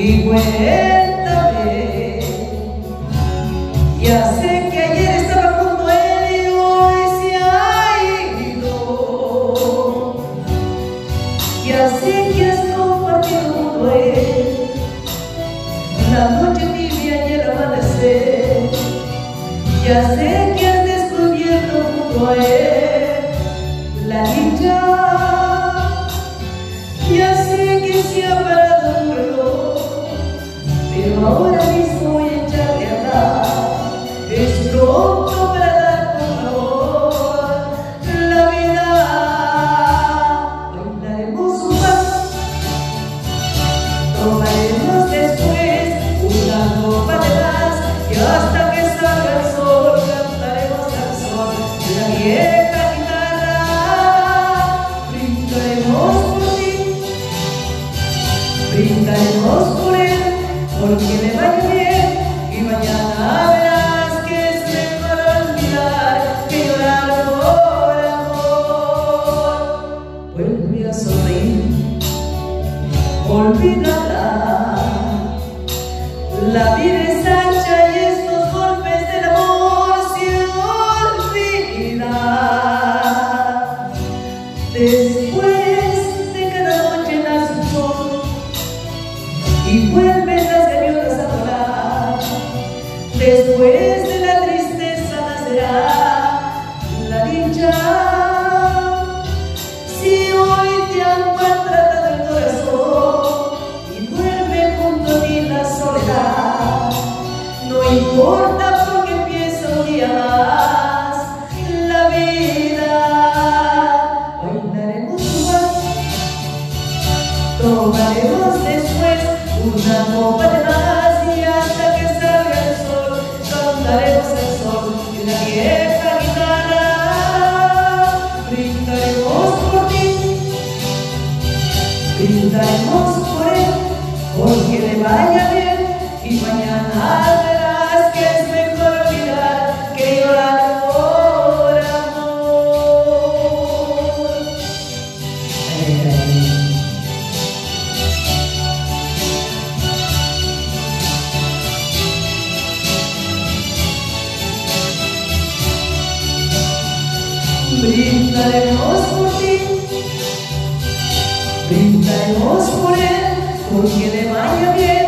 y cuéntame. Ya sé que ayer estaba junto a él y hoy se ha ido. Ya sé que has compartido junto a él la noche tibia y el amanecer. Ya sé que has descubierto junto a él la dicha. Ya sé que se ha parado un reloj, pero ahora mismo voy a echarle a andar. Es pronto para dar por favor la vida. Bailaremos un vals, tomaremos después una copa de más, y hasta que salga el sol cantaremos canción. La vieja guitarra, brindaremos por ti, brindaremos por él, porque le vaya bien, y mañana verás que es mejor olvidar que llorar por amor. Vuelve a sonreír, olvídala. La vida es ancha y estos golpes del amor se olvidan. Después de cada noche nace un sol y vuelven las gaviotas a volar. Después de la tristeza nacerá la dicha. Si hoy te han maltratado el corazón y duerme junto a ti la soledad, no importa porque empieza un día más la vida. Bailaremos un vals, tomaremos después una copa de más, y hasta que salga el sol cantaremos el sol de la vieja guitarra. Brindaremos por ti, brindaremos por él, porque le vaya bien, y mañana verás que es mejor olvidar que llorar por amor. Brindaremos por ti, brindaremos por él, porque le vaya bien.